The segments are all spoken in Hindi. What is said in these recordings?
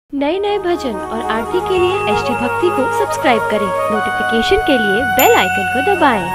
नए नए भजन और आरती के लिए एचटी भक्ति को सब्सक्राइब करें। नोटिफिकेशन के लिए बेल आइकन को दबाएं।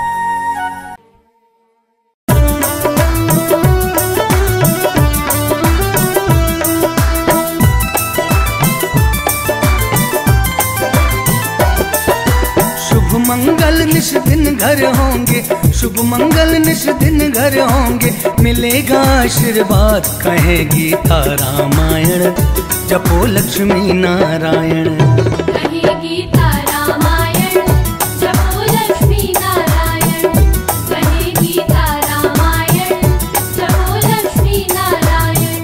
शुभ मंगल निश दिन घर होंगे, शुभ मंगल निश दिन घर होंगे, मिलेगा आशीर्वाद कहेगी गीता रामायण, जपो लक्ष्मी नारायण। कहे गीता रामायण, जपो लक्ष्मी नारायण, कहे गीता रामायण, जपो लक्ष्मी नारायण।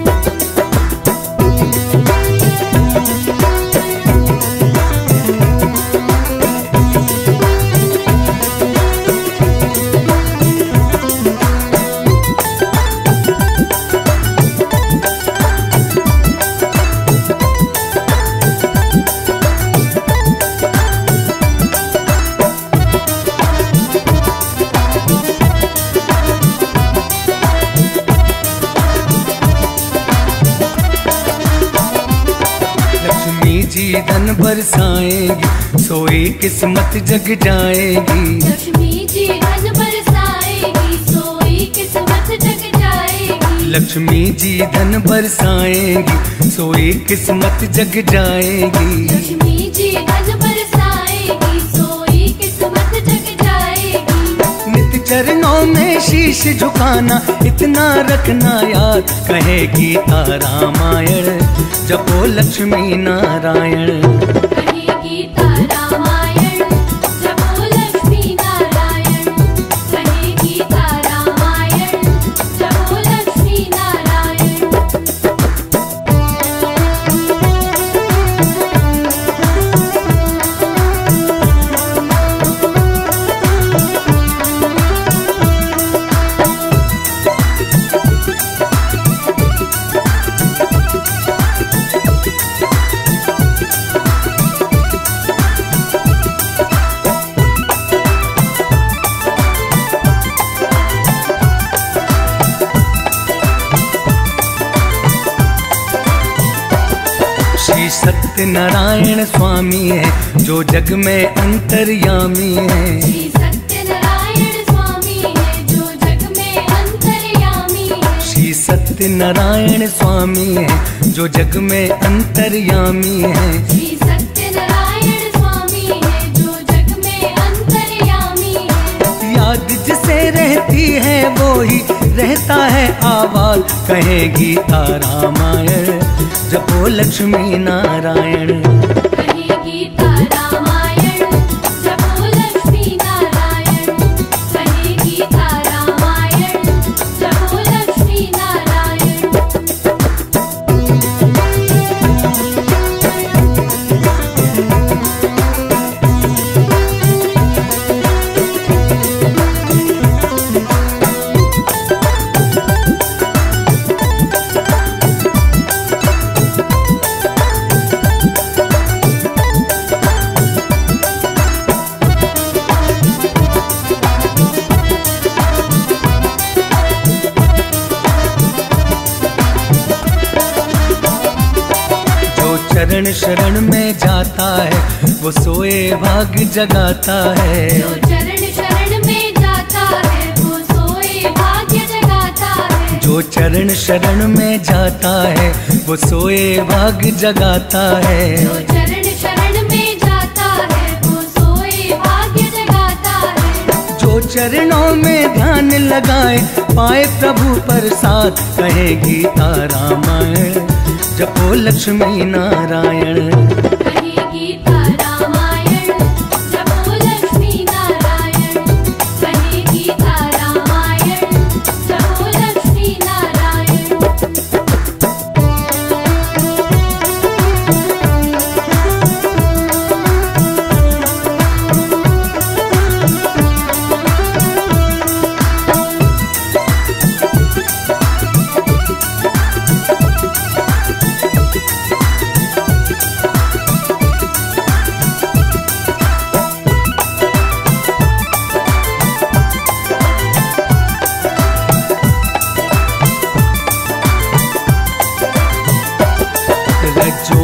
जी धन बरसाएगी, सोई किस्मत जग जाएगी। लक्ष्मी जी धन बरसाएगी, सोई किस्मत जग जाएगी। लक्ष्मी जी धन बरसाएगी, सोई किस्मत जग जाएगी। लक्ष्मी जी धन बरसाएगी, सोई किस्मत जग जाएगी। नित चरणों में शीश झुकाना, इतना रखना याद, कहे गीता रामायण, जपो लक्ष्मी नारायण। कहे गीता रामायण, जपो लक्ष्मी नारायण, कहे गीता रामायण, जपो लक्ष्मी नारायण। श्री सत्यनारायण स्वामी है, जो जग में अंतर्यामी है। श्री सत्यनारायण स्वामी है, जो जग में अंतर्यामी है। श्री सत्यनारायण स्वामी है, जो जग में अंतर्यामी है। श्री सत्यनारायण स्वामी है, जो जग में अंतर्यामी है। याद जिसे रहती है वो ही रहता है आवाज, कहे गीता रामायण, जपो लक्ष्मी नारायण। कहे गीता रामायण, जपो लक्ष्मी नारायण, कहे गीता रामायण, जपो लक्ष्मी नारायण। चरण शरण में जाता है, वो सोए भाग्य जगाता है। जो चरण शरण में जाता है, वो सोए भाग्य जगाता है। जो चरण शरण में जाता है, वो सोए भाग्य जगाता है। जो चरण शरण में जाता है, वो सोए भाग्य जगाता है। जो चरणों में ध्यान लगाए, पाए प्रभु प्रसाद, कहे गीता रामायण, जपो लक्ष्मी नारायण। कहे गीता रामायण, जपो लक्ष्मी नारायण, कहे गीता रामायण, जपो लक्ष्मी नारायण।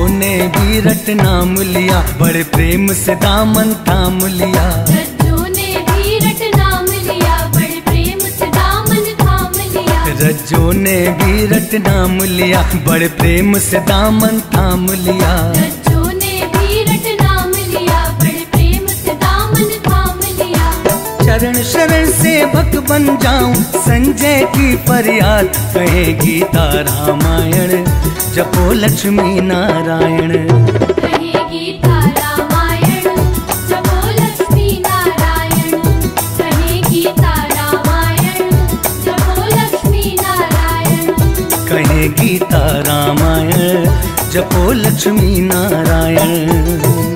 ने भी रट नाम लिया, बड़े प्रेम से दामन थाम लिया। रज्जू ने भी रट नाम लिया, बड़े प्रेम से दामन थाम लिया। रज्जू ने भी रट नाम लिया, बड़े प्रेम से दामन थाम लिया। रज्जू ने भी रट नाम लिया, बड़े प्रेम से दामन थाम लिया। चरण शरण सेवक बन जाऊं, संजय की फरियाद कहे गीता रामायण, जपो लक्ष्मी नारायण। कहे गीता रामायण, जपो लक्ष्मी नारायण। कहे गीता रामायण, जपो लक्ष्मी नारायण। कहे गीता रामायण, जपो लक्ष्मी नारायण।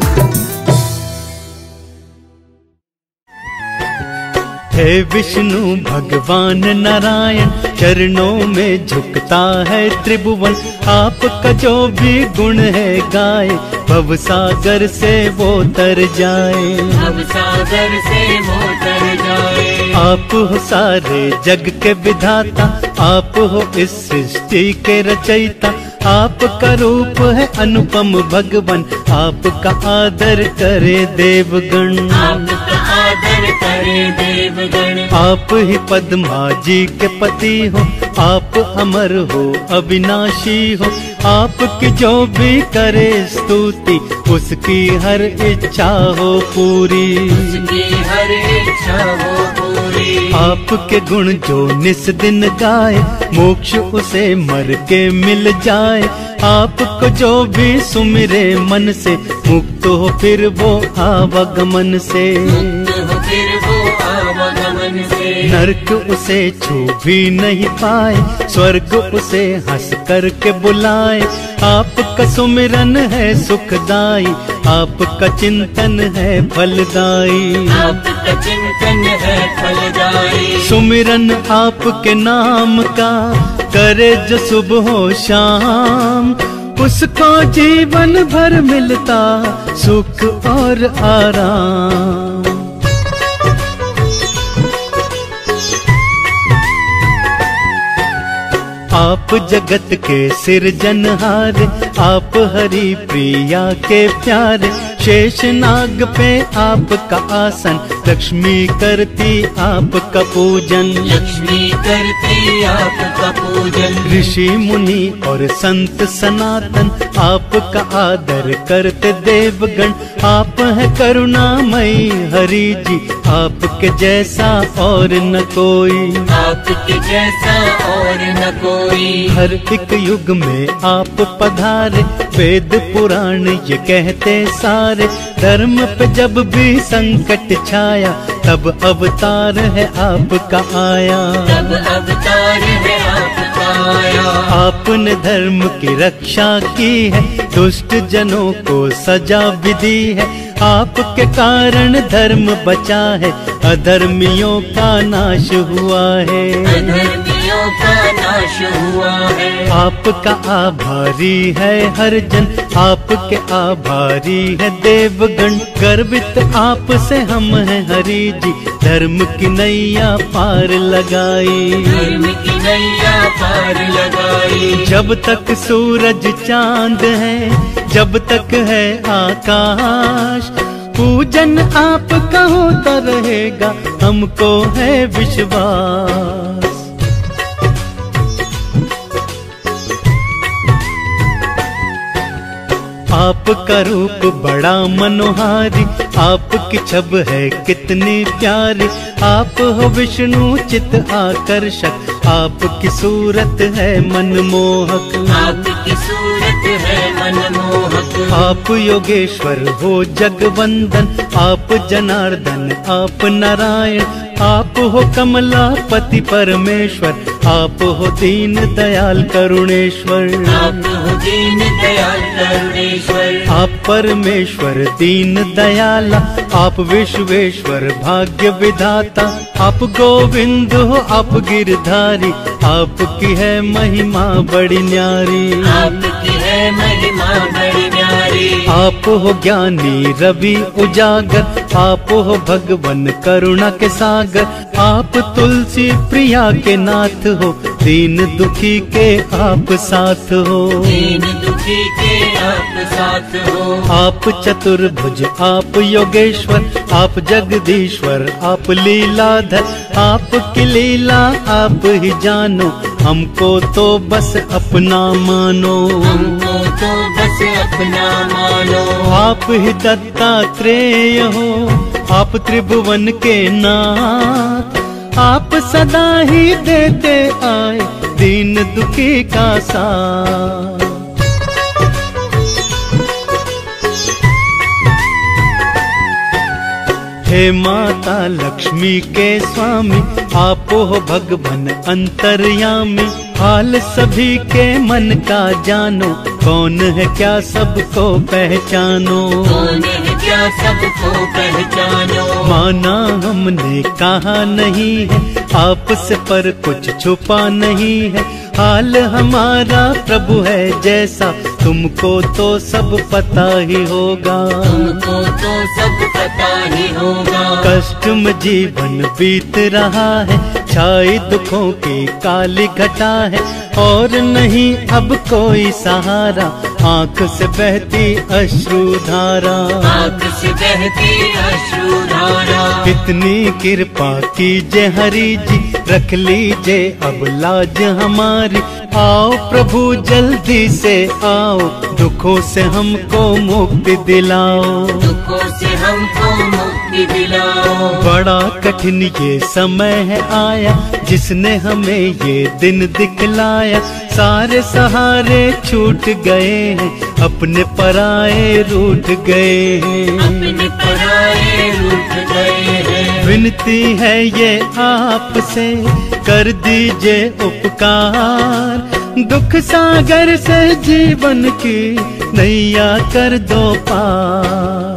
हे विष्णु भगवान नारायण, चरणों में झुकता है त्रिभुवन। आपका जो भी गुण है गाए, भव सागर से वो तर जाए। भव सागर से वो तर जाए। आप हो सारे जग के विधाता, आप हो इस सृष्टि के रचयिता। आपका रूप है अनुपम भगवन, आपका आदर करे देवगण। आपका आदर करे देवगण। आप ही पद्मा जी के पति हो, आप अमर हो अविनाशी हो। आपकी जो भी करे स्तुति, उसकी हर इच्छा हो पूरी। उसकी हर इच्छा हो पूरी। आपके गुण जो निस दिन गाए, मोक्ष उसे मर के मिल जाए। आपको जो भी सुमिरे मन से, मुक्त हो फिर वो आवागमन से। मुक्त हो फिर वो आवागमन से। नरक उसे छू भी नहीं पाए, स्वर्ग उसे हंस करके बुलाए। आपका सुमिरन है सुखदाई, आपका चिंतन है फलदाई। आपका चिंतन है फलदाई। सुमिरन आपके नाम का, करे जो सुबह हो शाम, उसको जीवन भर मिलता सुख और आराम। आप जगत के सिरजनहार, आप हरि प्रिया के प्यारे। शेष नाग पे आपका आसन, लक्ष्मी करती आपका पूजन। लक्ष्मी करती आपका पूजन। ऋषि मुनि और संत सनातन, आपका आदर करते देवगण। आप है करुणामयी हरि जी, आपके जैसा और न कोई। आपके जैसा और न कोई। हर एक युग में आप पधारे, वेद पुराण ये कहते सारे। धर्म पे जब भी संकट छाया, तब अवतार है आपका आया। तब अवतार है आपका आया। आपने धर्म की रक्षा की है, दुष्ट जनों को सजा भी दी है। आपके कारण धर्म बचा है, अधर्मियों का नाश हुआ है। अधर्मियों का नाश हुआ है। आपका आभारी है हर जन, आपके आभारी है देवगण। गर्वित आप से हम हैं हरि जी, धर्म की नैया पार लगाई। धर्म की नैया पार लगाई। जब तक सूरज चांद है, जब तक है आकाश, पूजन आपका होता रहेगा, हमको है विश्वास। आपका रूप बड़ा मनोहारी, आपकी छब है कितनी प्यारी। आप हो विष्णु चित आकर्षक, आपकी सूरत है मनमोहक। आपकी सूरत है मनमोहक। आप योगेश्वर हो जगवंदन, आप जनार्दन आप नारायण। आप हो कमलापति परमेश्वर, आप हो दीन दयाल करुणेश्वर। आप हो दीन दयाल करुणेश्वर। आप परमेश्वर दीन दयाला, आप विश्वेश्वर भाग्य विधाता। आप गोविंद हो आप गिरधारी, आपकी है महिमा बड़ी न्यारी। आपकी है महिमा बड़ी न्यारी। आप हो ज्ञानी रवि उजागर, आप हो भगवन करुणा के सागर। आप तुलसी प्रिया के नाथ हो, दीन दुखी के आप साथ हो। दीन दुखी के आप साथ हो। आप चतुर्भुज, आप योगेश्वर, आप जगदीश्वर, आप लीलाधर, आपकी लीला आप ही जानो, हमको तो बस अपना मानो। हमको तो बस अपना मानो। आप ही दत्तात्रेय हो, आप त्रिभुवन के नाथ, आप सदा ही देते आए दीन दुखी का साथ। हे माता लक्ष्मी के स्वामी, आप हो भगवन अंतर्यामी, हाल सभी के मन का जानो, कौन है क्या सबको पहचानो। कौन है क्या सबको पहचानो। माना हमने कहा नहीं है आपसे, पर कुछ छुपा नहीं है, हाल हमारा प्रभु है जैसा, तुमको तो सब पता ही होगा। तुमको तो सब पता ही होगा। कष्ट में जीवन बीत रहा है, छाई दुखों की काली घटा है, और नहीं अब कोई सहारा, आंख से बहती अश्रुधारा। आंख से बहती अश्रुधारा। कितनी कृपा कीजिए हरि जी, रख लीजिए अब लाज हमारी, आओ प्रभु जल्दी से आओ, दुखों से हमको मुक्ति दिलाओ। दुखों से हमको मुक्ति दिलाओ। बड़ा कठिन ये समय है आया, जिसने हमें ये दिन दिखलाया, सारे सहारे छूट गए हैं, अपने पराए रूठ गए हैं। अपने पराए रूठ गए हैं। विनती है ये आपसे, कर दीजिए उपकार, दुख सागर से जीवन की नैया कर दो पार।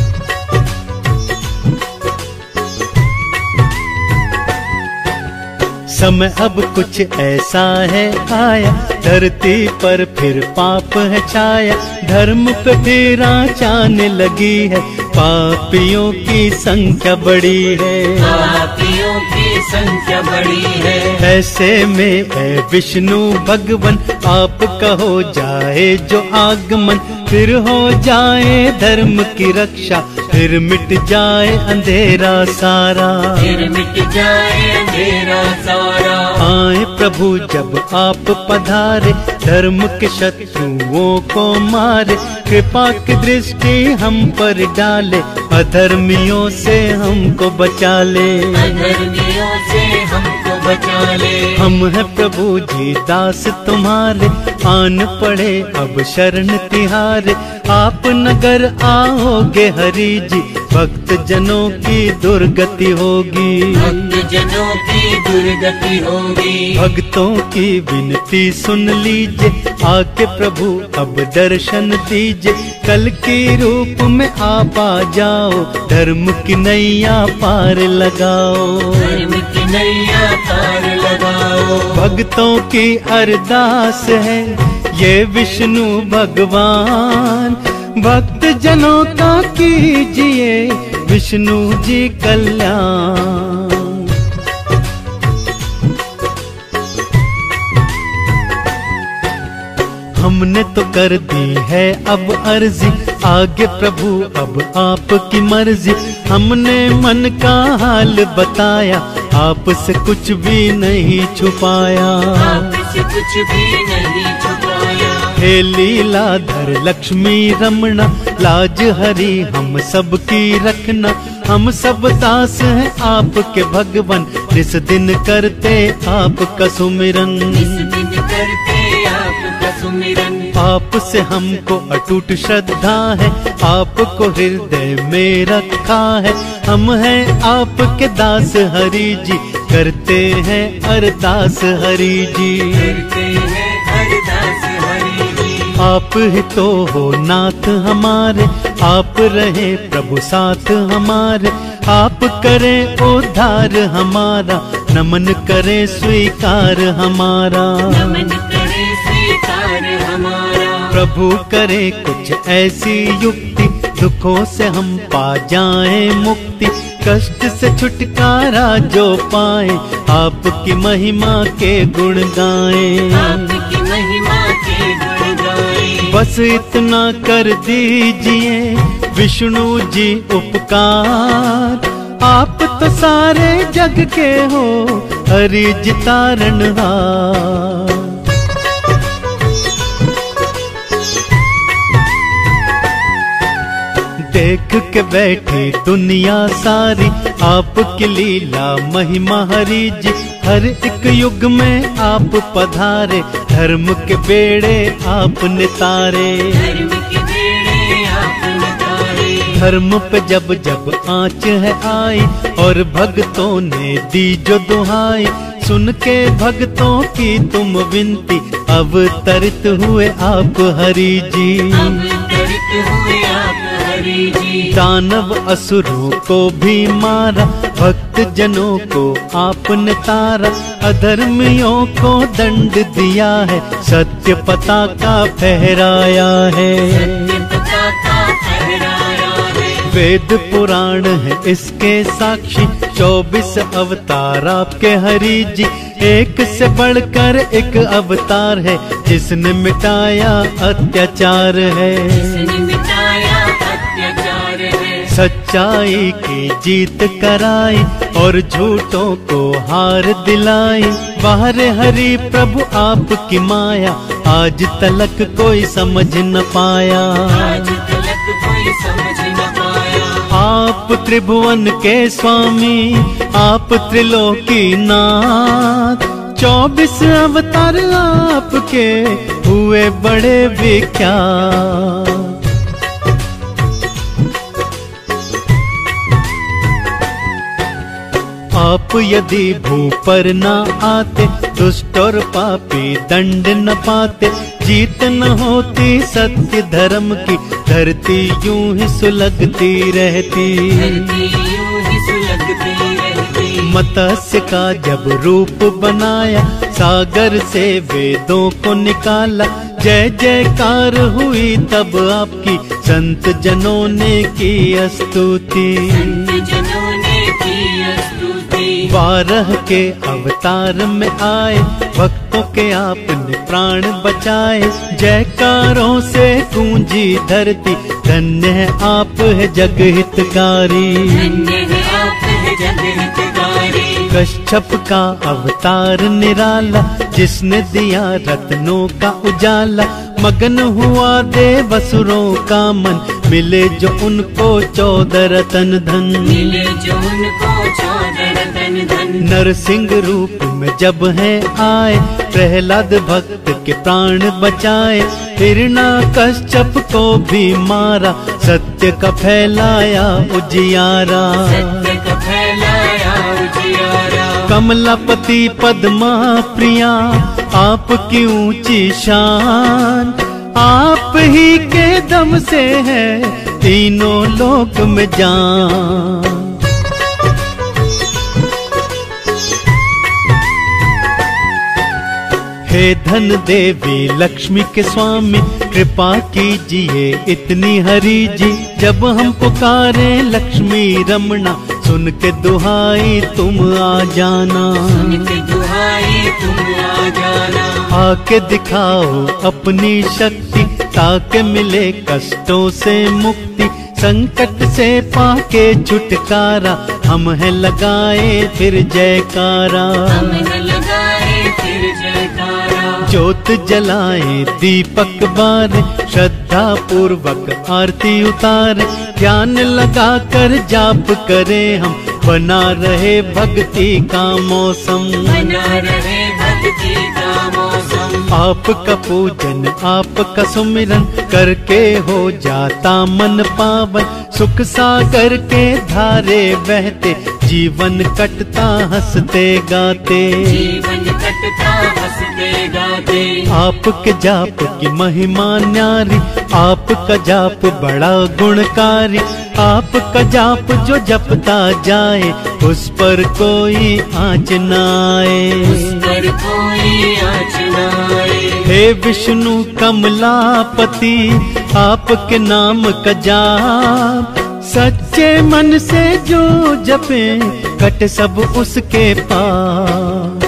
समय अब कुछ ऐसा है आया, धरती पर फिर पाप है छाया, धर्म पे फिर आँच लगी है, पापियों की संख्या बड़ी है। पापियों की संख्या बड़ी है। ऐसे में है विष्णु भगवन, आप कहो जाए जो आगमन, फिर हो जाए धर्म की रक्षा, फिर मिट जाए अंधेरा सारा। फिर मिट जाए अंधेरा सारा। आए प्रभु जब आप पधारे, धर्म के शत्रुओं को मारे, कृपा की दृष्टि हम पर डाले, अधर्मियों से हमको बचा ले। अधर्मियों से हमको बचा ले। हम हैं प्रभु जी दास तुम्हारे, आन पड़े अब शरण तिहारे, आप नगर आओगे हरि जी, भक्त जनों की दुर्गति होगी। भक्त जनों की दुर्गति होगी। भक्तों की विनती सुन लीजिए, आके प्रभु अब दर्शन दीजिए, कल की रूप में आप आ जाओ, धर्म की नैया पार लगाओ। धर्म की नैया पार लगाओ। भक्तों की अरदास है ये विष्णु भगवान, भक्त जनों का कीजिए विष्णु जी कल्याण। हमने तो कर दी है अब अर्जी, आगे प्रभु अब आपकी मर्जी, हमने मन का हाल बताया, आपसे कुछ भी नहीं छुपाया। आपसे कुछ भी नहीं छुपाया। हे लीलाधर लक्ष्मी रमणा, लाज हरि हम सबकी रखना, हम सब दास हैं आपके भगवन, जिस दिन करते आपका सुमिरन। इस दिन करते आपका सुमिरन। आपसे हमको अटूट श्रद्धा है, आपको हृदय में रखा है, हम हैं आपके दास हरि जी, करते हैं अरदास हरि जी। करते हैं अरदास हरि जी। आप ही तो हो नाथ हमारे, आप रहे प्रभु साथ हमारे, आप करें उद्धार हमारा, नमन करे स्वीकार हमारा। नमन करे स्वीकार हमारा। प्रभु करे कुछ ऐसी युक्ति, दुखों से हम पा जाएं मुक्ति, कष्ट से छुटकारा जो पाए, आपकी महिमा के गुण गाएं। आपकी महिमा के गुण गाएं। बस इतना कर दीजिए विष्णु जी उपकार, आप तो सारे जग के हो हरि जी तारनहार। देख के बैठी दुनिया सारी आपकी लीला महिमा हरि जी, हर एक युग में आप पधारे, धर्म के बेड़े आपने तारे। धर्म पे जब जब आँच है आई और भक्तों ने दी जो दुहाई, सुन के भक्तों की तुम विनती, अवतरित हुए आप हरि जी। दानव असुरों को भी मारा, भक्त जनों को आपने तारा, अधर्मियों को दंड दिया है, सत्य पताका फहराया है। वेद पुराण है इसके साक्षी, 24 अवतार आपके हरि जी, एक से बढ़कर एक अवतार है, जिसने मिटाया अत्याचार है। सच्चाई की जीत कराई और झूठों को हार दिलाई, बाहर हरि प्रभु आपकी माया, आज तलक कोई समझ न पाया। आप त्रिभुवन के स्वामी, आप त्रिलोकी नाथ, 24 अवतार आपके हुए बड़े विख्यात। आप यदि भू पर न आते, दुष्ट और पापी दंड न पाते, जीत न होती सत्य धर्म की, धरती यूं ही सुलगती रहती। मत्स्य का जब रूप बनाया, सागर से वेदों को निकाला, जय जयकार हुई तब आपकी, संत जनों ने की स्तुति। 12 के अवतार में आए, भक्तों के आपने प्राण बचाए, जयकारों से गूंजी धरती, धन्य है आप है जग हितकारी। कश्यप का अवतार निराला, जिसने दिया रत्नों का उजाला, मगन हुआ देवसुरों का मन, मिले जो उनको 14 रतन धन। नरसिंह रूप में जब है आए, प्रहलाद भक्त के प्राण बचाए, हिरणा कश्यप को भी मारा, सत्य का फैलाया उजियारा। कमलापति पद्मा प्रिया, आपकी ऊंची शान, आप ही के दम से है तीनों लोक में जान। हे धन देवी लक्ष्मी के स्वामी, कृपा कीजिए इतनी हरि जी, जब हम पुकारे लक्ष्मी रमना, सुन के दुहाई तुम आ जाना। आके दिखाओ अपनी शक्ति, ताकि मिले कष्टों से मुक्ति, संकट से पाके छुटकारा, हम है लगाए फिर जयकारा। ज्योत जलाए दीपक बारे, श्रद्धा पूर्वक आरती उतारे, ध्यान लगा कर जाप करे हम, बना रहे भक्ति का मौसम। आपका पूजन आपका सुमिरन करके हो जाता मन पावन, सुख सागर के धारे बहते, जीवन कटता हंसते गाते। आपके जाप की महिमा न्यारी, आपका जाप बड़ा गुणकारी, आपका जाप जो जपता जाए, उस पर कोई आँच न आए। हे विष्णु कमलापति, आपके नाम का जाप, सच्चे मन से जो जपे, कट सब उसके पाप।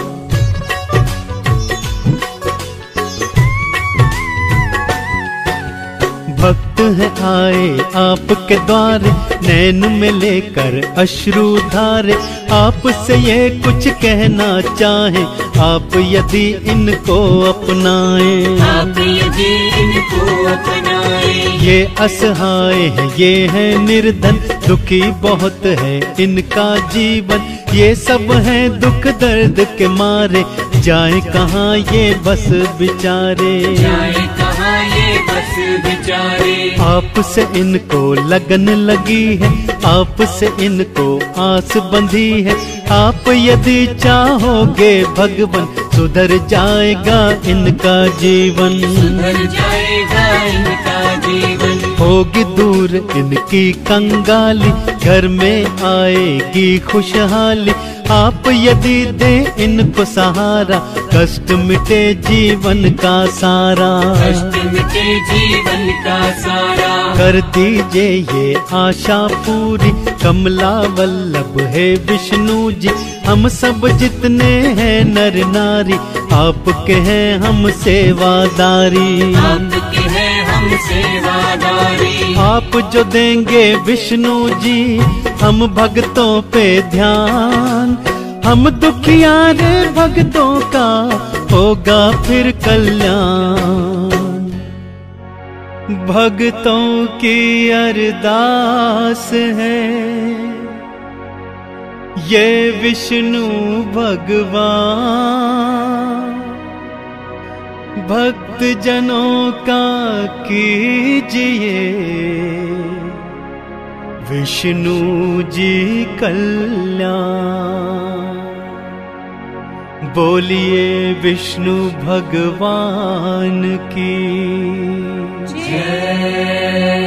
भक्त हैं आए आपके द्वारे, नैन में लेकर अश्रु धारे। आपसे ये कुछ कहना चाहे, आप यदि इनको अपनाएं। आप यदि इनको अपनाएं। ये असहाय है, ये है निर्धन, दुखी बहुत है इनका जीवन। ये सब हैं दुख दर्द के मारे, जाए कहाँ ये बस बिचारे। जाए कहाँ ये बस बिचारे। आपसे इनको लगन लगी है, आपसे इनको आस बंधी है। आप यदि चाहोगे भगवन, सुधर जाएगा इनका जीवन। सुधर जाएगा इनका जीवन। होगी दूर इनकी कंगाली, घर में आएगी खुशहाली। आप यदि दे इनको सहारा, कष्ट मिटे जीवन का सारा। कष्ट मिटे जीवन का सारा। कर दीजिए ये आशा पूरी, कमला वल्लभ है विष्णु जी। हम सब जितने हैं नर नारी, आपके हैं हम सेवादारी। आपके हैं हम सेवादारी। आप जो देंगे विष्णु जी, हम भक्तों पे ध्यान। हम दुखियारे भक्तों का होगा फिर कल्याण। भक्तों की अरदास है, ये विष्णु भगवान भक्त जनों का कीजिए विष्णु जी कल्याण। बोलिए विष्णु भगवान की जय।